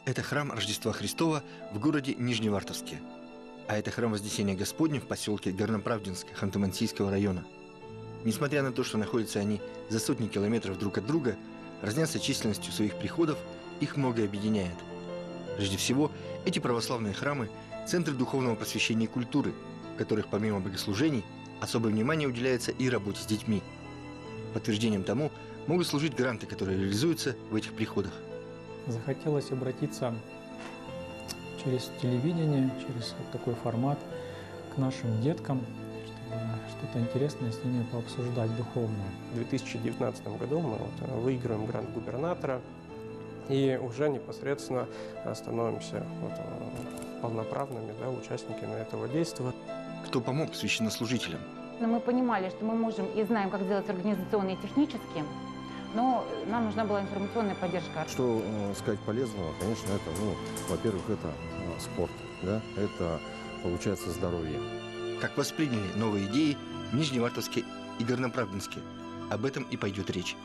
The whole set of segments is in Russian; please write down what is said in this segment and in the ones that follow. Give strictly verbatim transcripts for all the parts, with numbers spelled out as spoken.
Это храм Рождества Христова в городе Нижневартовске. А это храм Вознесения Господня в поселке Горноправдинск Ханты-Мансийского района. Несмотря на то, что находятся они за сотни километров друг от друга, разнятся численностью своих приходов, их многое объединяет. Прежде всего, эти православные храмы – центры духовного просвещения и культуры, в которых помимо богослужений особое внимание уделяется и работе с детьми. Подтверждением тому могут служить гранты, которые реализуются в этих приходах. Захотелось обратиться через телевидение, через вот такой формат к нашим деткам, чтобы что-то интересное с ними пообсуждать духовное. В две тысячи девятнадцатом году мы вот выиграем грант губернатора и уже непосредственно становимся вот полноправными, да, участниками этого действия. Кто помог священнослужителям? Мы понимали, что мы можем и знаем, как делать организационно и технически, но нам нужна была информационная поддержка. Что э, сказать полезного, конечно, это, ну, во-первых, это э, спорт, да, это, получается, здоровье. Как восприняли новые идеи в Нижневартовске и Горноправдинске? Об этом и пойдет речь.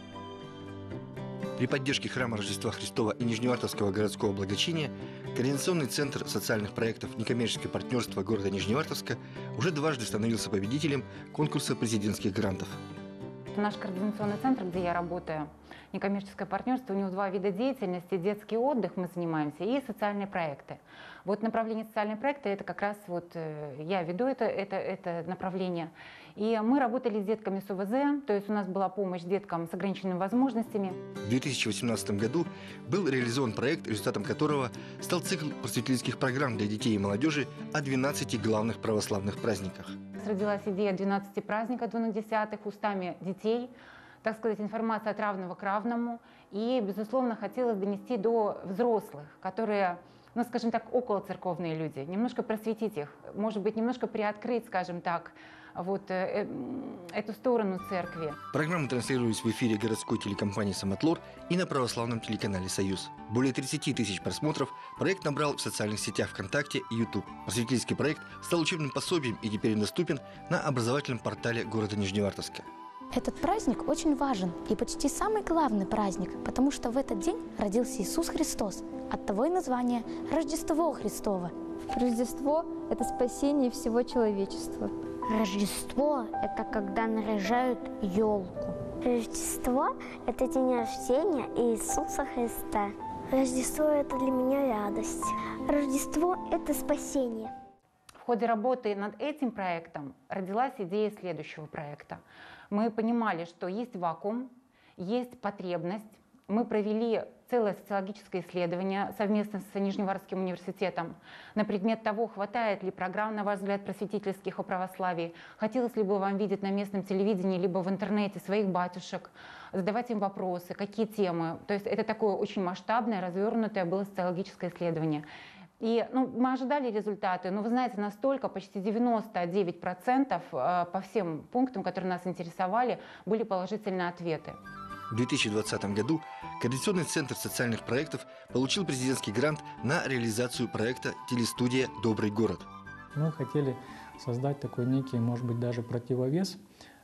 При поддержке храма Рождества Христова и Нижневартовского городского благочиния Координационный центр социальных проектов «Некоммерческое партнерство» города Нижневартовска уже дважды становился победителем конкурса президентских грантов. Наш координационный центр, где я работаю, некоммерческое партнерство, у него два вида деятельности. Детский отдых мы занимаемся и социальные проекты. Вот направление социальные проекты, это как раз вот я веду это, это, это направление. И мы работали с детками с ОВЗ, то есть у нас была помощь деткам с ограниченными возможностями. В две тысячи восемнадцатом году был реализован проект, результатом которого стал цикл просветительских программ для детей и молодежи о двенадцати главных православных праздниках. Родилась идея двенадцати праздников двунадесятых устами детей, так сказать, информация от равного к равному. И, безусловно, хотелось донести до взрослых, которые, ну, скажем так, околоцерковные люди, немножко просветить их, может быть, немножко приоткрыть, скажем так, вот э, э, эту сторону церкви. Программы транслировались в эфире городской телекомпании «Самотлор» и на православном телеканале «Союз». Более тридцати тысяч просмотров проект набрал в социальных сетях ВКонтакте и Ютуб. Просветительский проект стал учебным пособием и теперь доступен на образовательном портале города Нижневартовска. Этот праздник очень важен и почти самый главный праздник, потому что в этот день родился Иисус Христос. Оттого и название Рождество Христово. Рождество – это спасение всего человечества. Рождество – это когда наряжают елку. Рождество – это день рождения Иисуса Христа. Рождество – это для меня радость. Рождество – это спасение. В ходе работы над этим проектом родилась идея следующего проекта. Мы понимали, что есть вакуум, есть потребность. Мы провели целое социологическое исследование совместно с Нижневартовским университетом на предмет того, хватает ли программ, на ваш взгляд, просветительских о православии, хотелось ли бы вам видеть на местном телевидении, либо в интернете своих батюшек, задавать им вопросы, какие темы. То есть это такое очень масштабное, развернутое было социологическое исследование. И ну, мы ожидали результаты, но вы знаете, настолько, почти девяносто девять процентов по всем пунктам, которые нас интересовали, были положительные ответы. В две тысячи двадцатом году Координационный центр социальных проектов получил президентский грант на реализацию проекта «Телестудия Добрый город». Мы хотели создать такой некий, может быть, даже противовес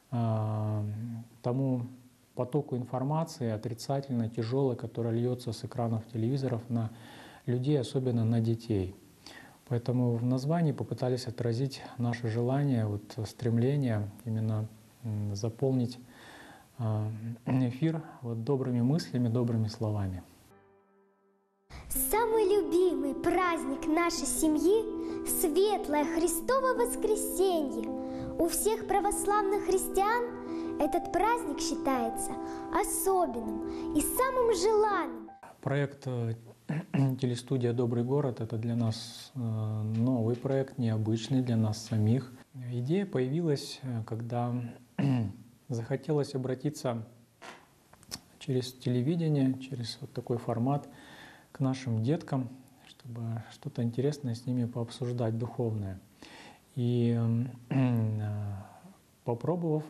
э, тому потоку информации отрицательной, тяжелой, которая льется с экранов телевизоров на людей, особенно на детей. Поэтому в названии попытались отразить наше желание, вот, стремление именно заполнить эфир вот добрыми мыслями, добрыми словами. Самый любимый праздник нашей семьи – Светлое Христово воскресенье. У всех православных христиан этот праздник считается особенным и самым желанным. Проект «Телестудия Добрый город» – это для нас новый проект, необычный для нас самих. Идея появилась, когда захотелось обратиться через телевидение, через вот такой формат к нашим деткам, чтобы что-то интересное с ними пообсуждать, духовное. И попробовав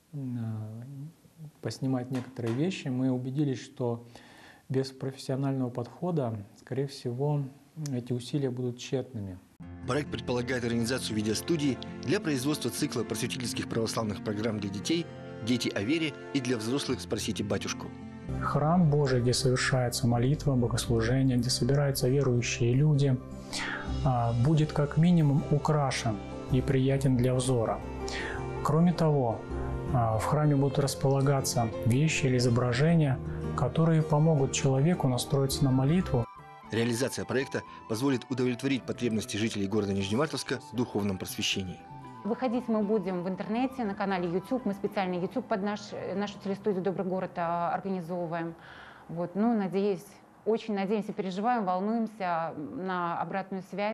поснимать некоторые вещи, мы убедились, что без профессионального подхода, скорее всего, эти усилия будут тщетными. Проект предполагает организацию видеостудии для производства цикла просветительских православных программ для детей, «Дети о вере» и для взрослых «Спросите батюшку». храм Божий, где совершается молитва, богослужение, где собираются верующие люди, будет как минимум украшен и приятен для взора. Кроме того, в храме будут располагаться вещи или изображения, которые помогут человеку настроиться на молитву. Реализация проекта позволит удовлетворить потребности жителей города Нижневартовска в духовном просвещении. Выходить мы будем в интернете, на канале YouTube. Мы специально YouTube под наш, нашу телестудию «Добрый город» организовываем. Вот. Ну, надеюсь, очень надеемся, переживаем, волнуемся на обратную связь.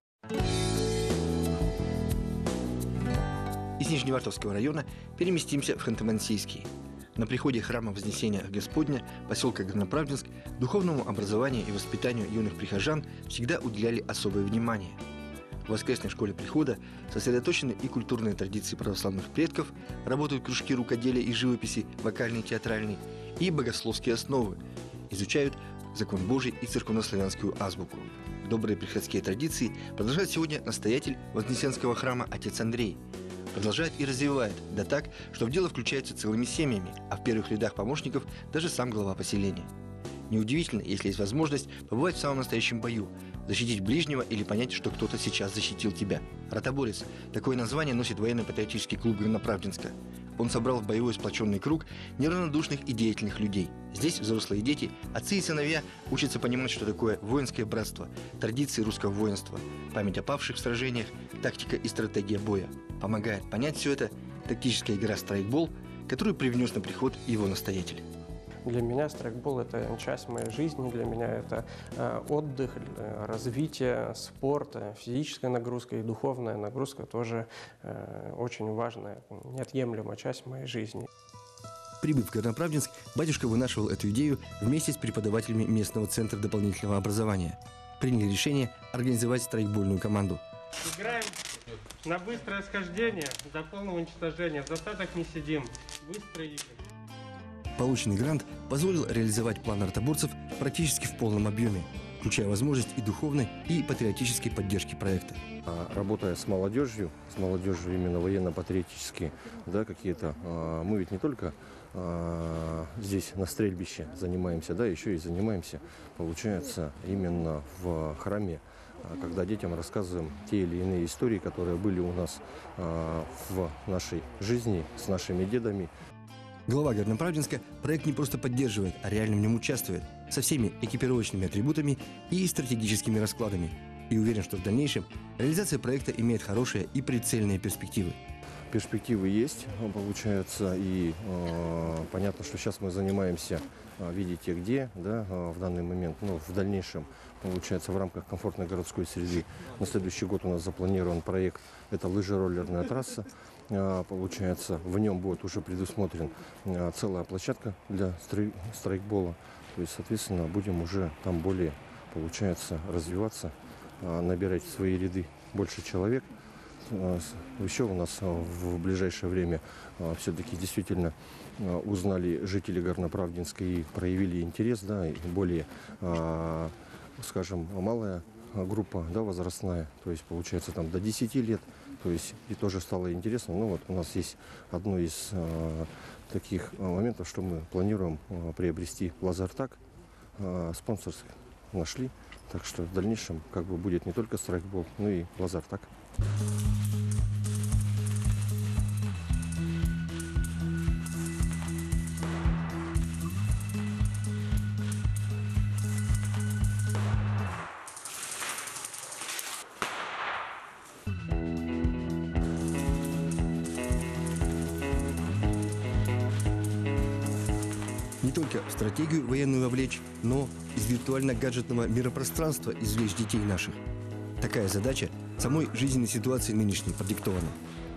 Из Нижневартовского района переместимся в Ханты-Мансийский. На приходе храма Вознесения Господня поселка Горноправдинск духовному образованию и воспитанию юных прихожан всегда уделяли особое внимание. В воскресной школе прихода сосредоточены и культурные традиции православных предков, работают кружки рукоделия и живописи, вокальные, театральные, и богословские основы, изучают закон Божий и церковнославянскую азбуку. Добрые приходские традиции продолжает сегодня настоятель Вознесенского храма отец Андрей. Продолжает и развивает, да так, что в дело включаются целыми семьями, а в первых рядах помощников даже сам глава поселения. Неудивительно, если есть возможность побывать в самом настоящем бою, защитить ближнего или понять, что кто-то сейчас защитил тебя. «Ротоборец» – такое название носит военно-патриотический клуб Горноправдинска. Он собрал в боевой сплоченный круг неравнодушных и деятельных людей. Здесь взрослые дети, отцы и сыновья учатся понимать, что такое воинское братство, традиции русского воинства, память о павших в сражениях, тактика и стратегия боя. Помогает понять все это тактическая игра «Страйкбол», которую привнес на приход его настоятель. Для меня страйкбол – это часть моей жизни, для меня это э, отдых, э, развитие, спорт, э, физическая нагрузка и духовная нагрузка тоже э, очень важная, неотъемлемая часть моей жизни. Прибыв в Горноправдинск, батюшка вынашивал эту идею вместе с преподавателями местного центра дополнительного образования. Приняли решение организовать страйкбольную команду. Играем на быстрое схождение до полного уничтожения. В засадах не сидим. Быстро игры. Полученный грант позволил реализовать план ротоборцев практически в полном объеме, включая возможность и духовной, и патриотической поддержки проекта. Работая с молодежью, с молодежью именно военно-патриотические, да, какие-то, мы ведь не только здесь на стрельбище занимаемся, да, еще и занимаемся, получается, именно в храме, когда детям рассказываем те или иные истории, которые были у нас в нашей жизни, с нашими дедами. Глава Горноправдинска проект не просто поддерживает, а реально в нем участвует со всеми экипировочными атрибутами и стратегическими раскладами. И уверен, что в дальнейшем реализация проекта имеет хорошие и прицельные перспективы. Перспективы есть, получается, и э, понятно, что сейчас мы занимаемся, видите где, да, в данный момент, но в дальнейшем, получается, в рамках комфортной городской среды. На следующий год у нас запланирован проект, это лыжероллерная трасса. Получается, в нем будет уже предусмотрен целая площадка для страйкбола. То есть, соответственно, будем уже там более, получается, развиваться, набирать в свои ряды больше человек. Еще у нас в ближайшее время все-таки действительно узнали жители Горноправдинска и проявили интерес, да, и более, скажем, малая группа, да, возрастная, то есть получается там до десяти лет, то есть и тоже стало интересно. Ну вот у нас есть одно из э, таких моментов, что мы планируем э, приобрести лазертаг, э, спонсорских нашли, так что в дальнейшем как бы будет не только страйкбол, но и лазертаг. Не только в стратегию военную вовлечь, но из виртуально-гаджетного миропространства извлечь детей наших. Такая задача самой жизненной ситуации нынешней продиктована.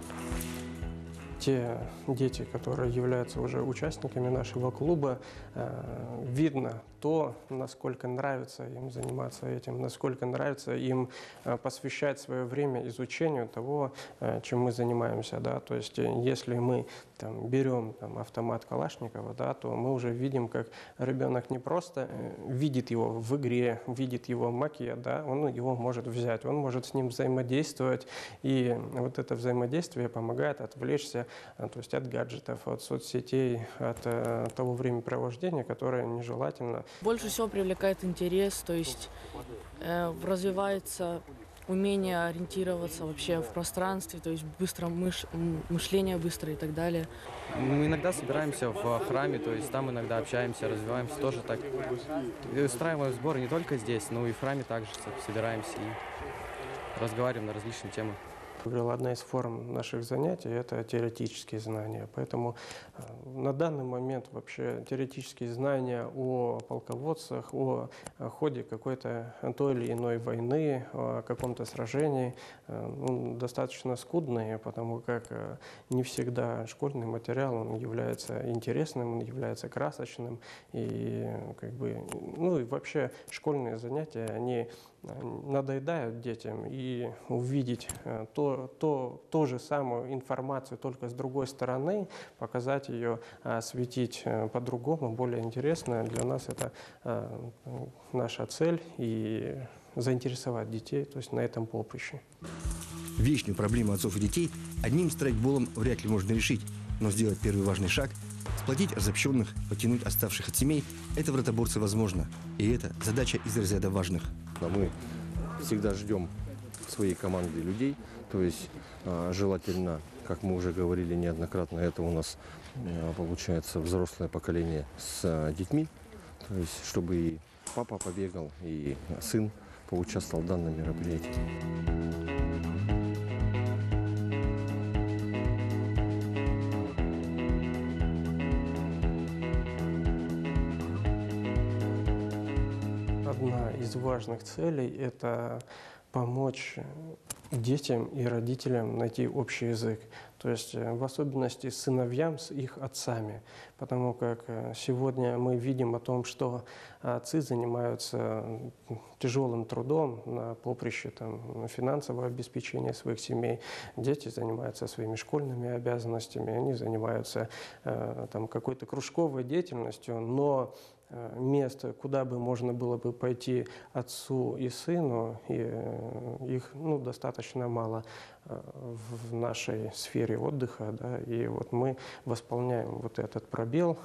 Те дети, которые являются уже участниками нашего клуба, э, видно то, насколько нравится им заниматься этим, насколько нравится им э, посвящать свое время изучению того, э, чем мы занимаемся. Да? То есть, если мы там, берем там, автомат Калашникова, да, то мы уже видим, как ребенок не просто э, видит его в игре, видит его макет, да, он его может взять, он может с ним взаимодействовать, и вот это взаимодействие помогает отвлечься то есть от гаджетов, от соцсетей, от того времяпровождения, которое нежелательно. Больше всего привлекает интерес, то есть э, развивается умение ориентироваться вообще в пространстве, то есть быстро мыш... мышление быстро и так далее. Мы иногда собираемся в храме, то есть там иногда общаемся, развиваемся тоже так. И устраиваем сборы не только здесь, но и в храме также собираемся и разговариваем на различные темы. Одна из форм наших занятий – это теоретические знания. Поэтому на данный момент вообще теоретические знания о полководцах, о ходе какой-то той или иной войны, о каком-то сражении ну, достаточно скудные, потому как не всегда школьный материал он является интересным, он является красочным. И, как бы, ну, и вообще школьные занятия, они надоедают детям, и увидеть то, то, ту же самую информацию, только с другой стороны, показать ее, осветить по-другому, более интересно. Для нас это наша цель, и заинтересовать детей, то есть на этом поприще. Вечную проблему отцов и детей одним страйкболом вряд ли можно решить, но сделать первый важный шаг, сплотить разобщенных, потянуть оставших от семей – это в ротоборце возможно. И это задача из разряда важных. Мы всегда ждем в своей команде людей, то есть желательно, как мы уже говорили неоднократно, это у нас получается взрослое поколение с детьми, то есть чтобы и папа побегал, и сын поучаствовал в данном мероприятии. Одна из важных целей – это помочь детям и родителям найти общий язык. То есть в особенности сыновьям с их отцами. Потому как сегодня мы видим о том, что отцы занимаются тяжелым трудом на поприще там, финансового обеспечения своих семей. Дети занимаются своими школьными обязанностями, они занимаются там, какой-то кружковой деятельностью, но место, куда бы можно было бы пойти отцу и сыну, и их ну, достаточно мало в нашей сфере отдыха, да, и вот мы восполняем вот этот пробел.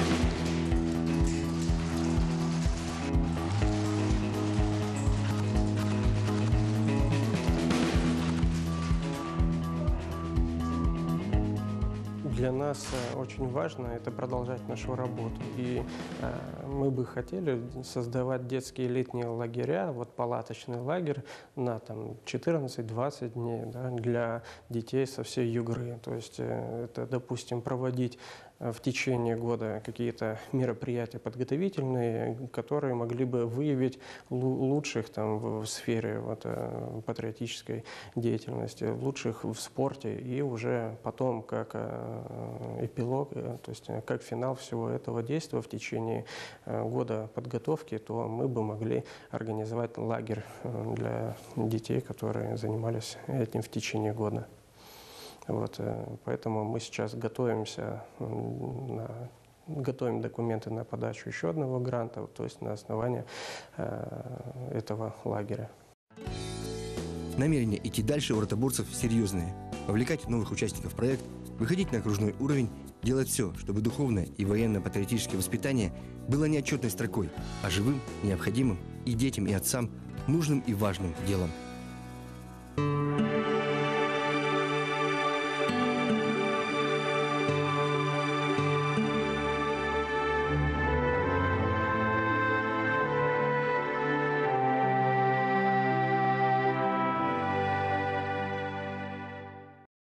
Для нас очень важно это продолжать нашу работу. И э, мы бы хотели создавать детские летние лагеря, вот палаточный лагерь на там, четырнадцать-двадцать дней, да, для детей со всей Югры. То есть э, это, допустим, проводить в течение года какие-то мероприятия подготовительные, которые могли бы выявить лучших там, в сфере вот, патриотической деятельности, лучших в спорте, и уже потом как эпилог, то есть как финал всего этого действия в течение года подготовки, то мы бы могли организовать лагерь для детей, которые занимались этим в течение года. Вот, поэтому мы сейчас готовимся, на, готовим документы на подачу еще одного гранта, то есть на основании э, этого лагеря. Намерения идти дальше у ротоборцев серьезные. Вовлекать новых участников в проект, выходить на окружной уровень, делать все, чтобы духовное и военно-патриотическое воспитание было не отчетной строкой, а живым, необходимым и детям, и отцам нужным и важным делом.